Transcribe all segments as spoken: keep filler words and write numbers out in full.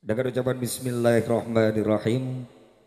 Dengan ucapan Bismillahirrahmanirrahim.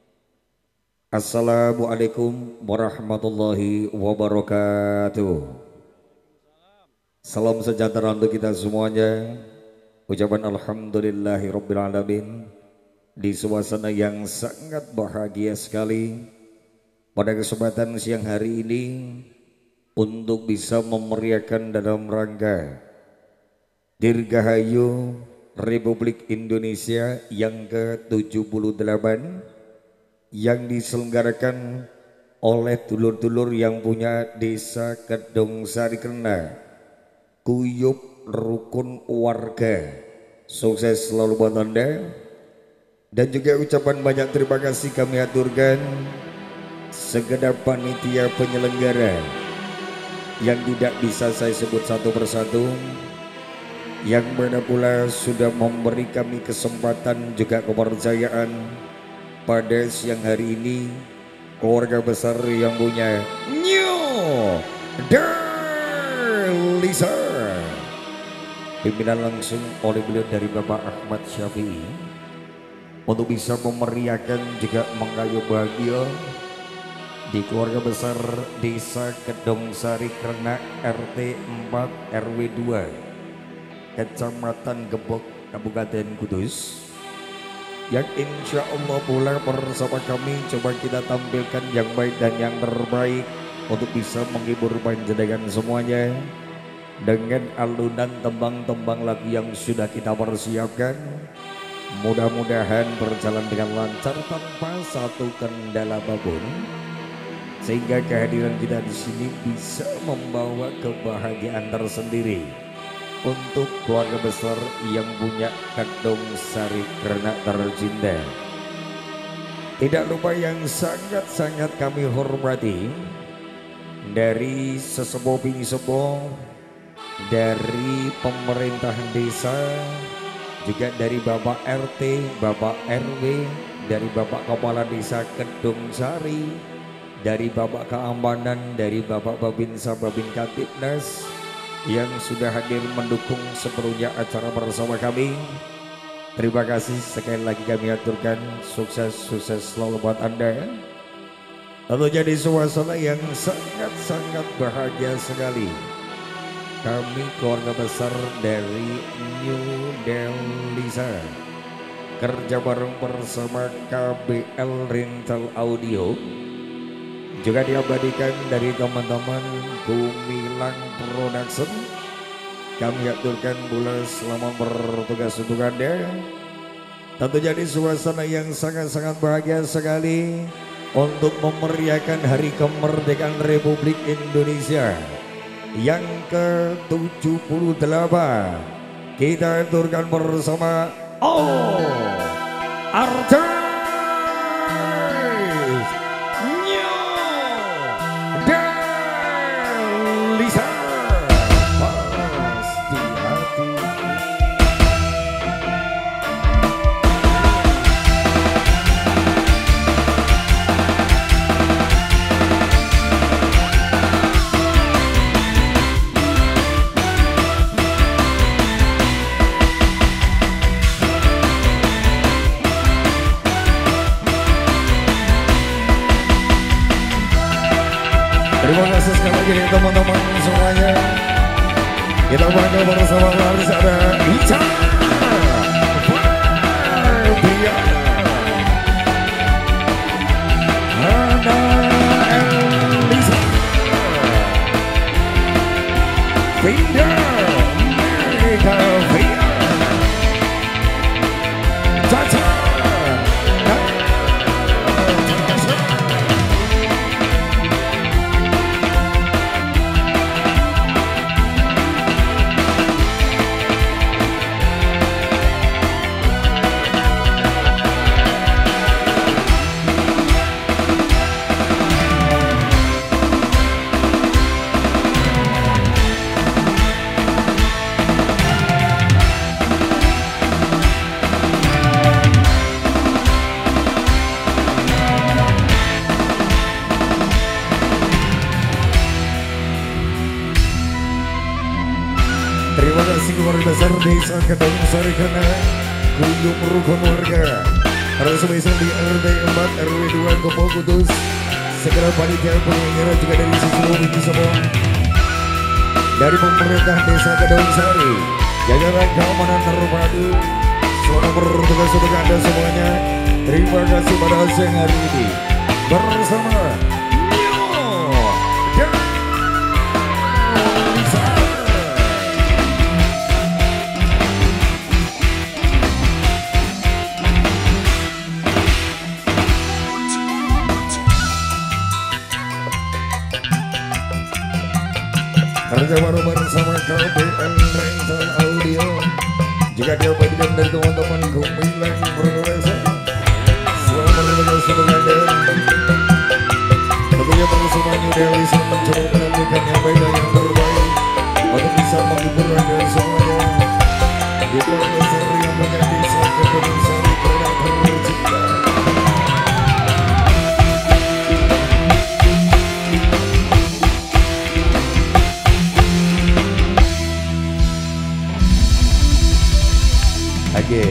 Assalamualaikum warahmatullahi wabarakatuh. Salam sejahtera untuk kita semuanya. Ucapan Alhamdulillahirrabbilalamin di suasana yang sangat bahagia sekali pada kesempatan siang hari ini untuk bisa memeriahkan dalam rangka Dirgahayu Republik Indonesia yang ke tujuh puluh delapan yang diselenggarakan oleh dulur-dulur yang punya Desa Kedung Sari Kena, Kuyup Rukun Warga. Sukses selalu buat Anda. Dan juga ucapan banyak terima kasih kami aturkan segenap panitia penyelenggara yang tidak bisa saya sebut satu persatu, yang mana pula sudah memberi kami kesempatan juga kepercayaan pada siang hari ini. Keluarga besar yang punya New Delisa, pimpinan langsung oleh beliau dari Bapak Ahmad Syafi'i, untuk bisa memeriahkan juga mengayuh bahagia di keluarga besar Desa Kedung Sari Kena R T empat R W dua Kecamatan Gebok, Kabupaten Kudus, yang insya Allah pula bersama kami coba kita tampilkan yang baik dan yang terbaik untuk bisa menghibur panjenengan semuanya dengan alunan tembang-tembang lagu yang sudah kita persiapkan. Mudah-mudahan berjalan dengan lancar tanpa satu kendala apapun, sehingga kehadiran kita di sini bisa membawa kebahagiaan tersendiri untuk keluarga besar yang punya Kedung Sari Kena tercinta. Tidak lupa yang sangat-sangat kami hormati dari sesepuh bini-sepuh, dari pemerintahan desa, juga dari Bapak R T, Bapak R W, dari Bapak Kepala Desa Kedung Sari, dari Bapak Keamanan, dari Bapak Babinsa Babin Katibnas yang sudah hadir mendukung sepenuhnya acara bersama kami. Terima kasih sekali lagi kami aturkan, sukses-sukses selalu buat Anda. Lalu jadi suasana yang sangat-sangat bahagia sekali. Kami keluarga besar dari New Delisa kerja bareng bersama K B L Rental Audio, juga diabadikan dari teman-teman Gumilang Production. Kami aturkan pula selama bertugas untuk Anda. Tentu jadi suasana yang sangat-sangat bahagia sekali untuk memeriahkan Hari Kemerdekaan Republik Indonesia yang ke tujuh puluh delapan. Kita aturkan bersama Oh Arthur Terima kasih sekali lagi teman-teman semuanya. Kita bangga bersama Laris, ada Ica Fabian, Hana Elisa, Vida Mega Via, Caca Terima kasih keluarga besar Desa Kedung Sari Kena, kunjung rukun warga harus spesial di R T empat R W dua Kopo Kudus. Segera panitia penyelenggara juga dari sisi Wiji Semua dari pemerintah desa Kedung Sari, jajaran keamanan terpadu, selamat bertugas untuk Anda semuanya. Terima kasih pada siang hari ini bersama Nio dan Lisa. Kerja baru bersama K B N Rental Audio. Jika dia bagian dari teman-teman Gumilang Production, selamat bertugas untuk Anda. Tentunya bersama New Delhi mencoba menentukan yang baik dan yang terbaik untuk bisa menghibur Anda semuanya di keluarga seri yang menjadi satu sari karena tercipta. Oke.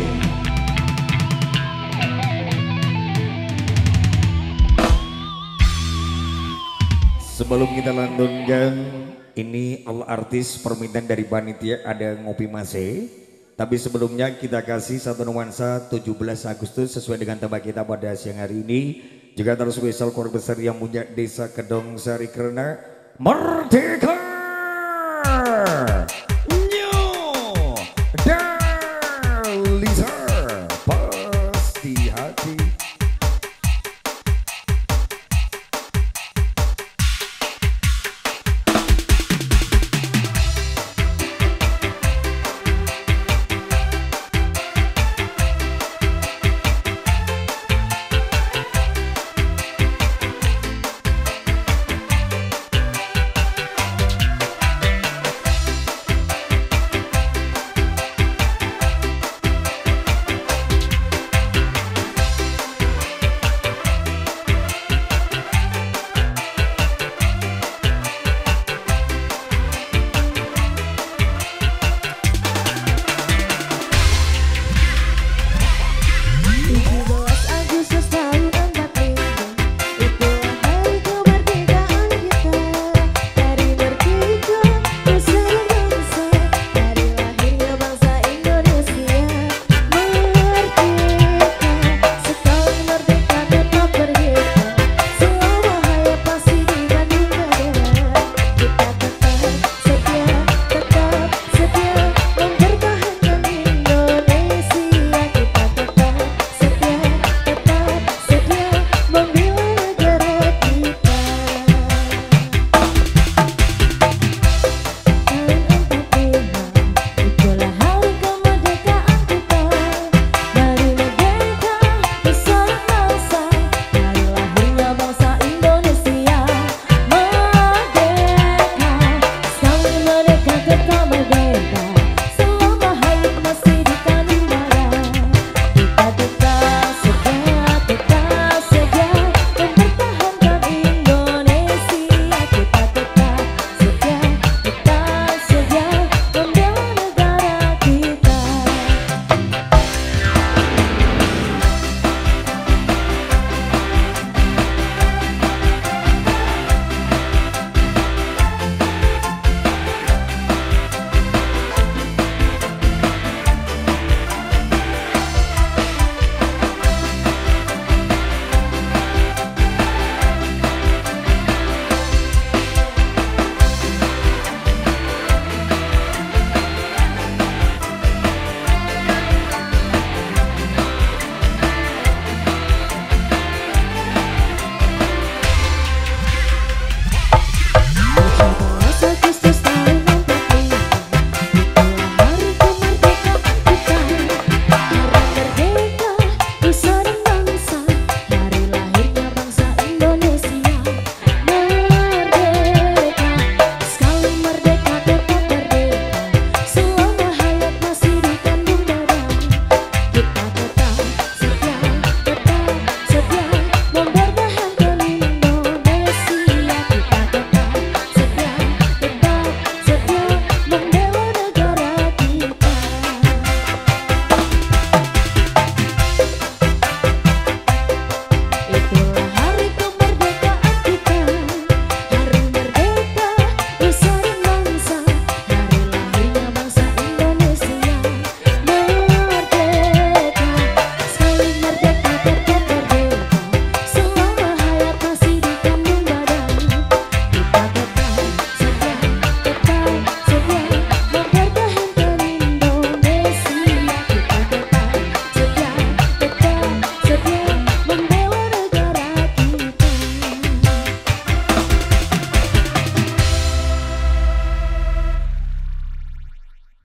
Sebelum kita lantunkan, ini all artis permintaan dari panitia ada ngopi masih. Tapi sebelumnya kita kasih satu nuansa tujuh belas Agustus sesuai dengan tema kita pada siang hari ini. Juga terus spesial keluarga besar yang punya desa Kedong Sari karena Merdeka.